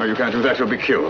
you can't do that. You'll be killed.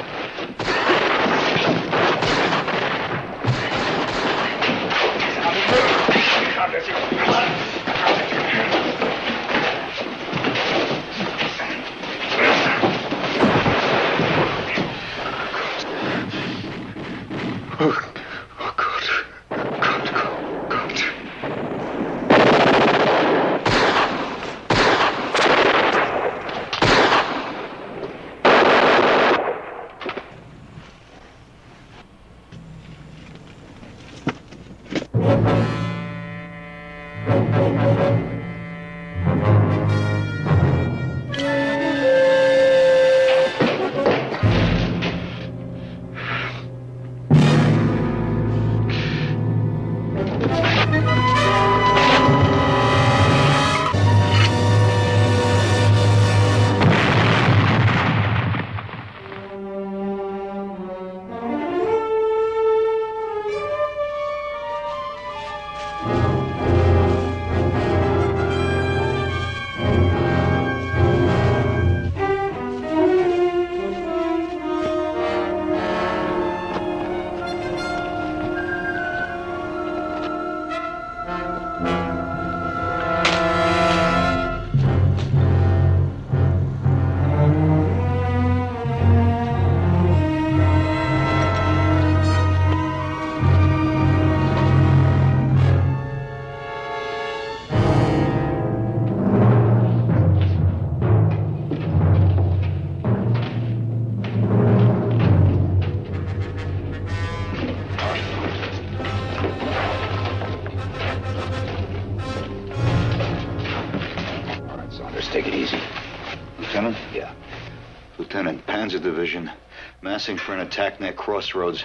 Take it easy. Lieutenant? Yeah. Lieutenant, Panzer Division, massing for an attack near Crossroads.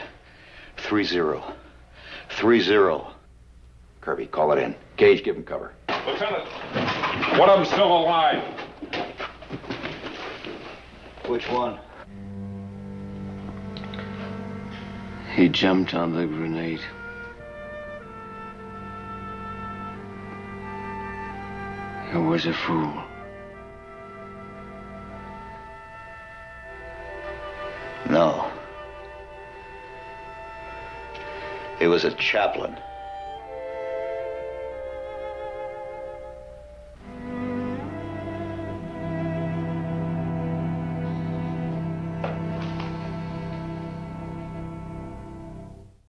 3-0. 3-0. Kirby, call it in. Gage, give him cover. Lieutenant, one of them's still alive. Which one? He jumped on the grenade. He was a fool. No. He was a chaplain.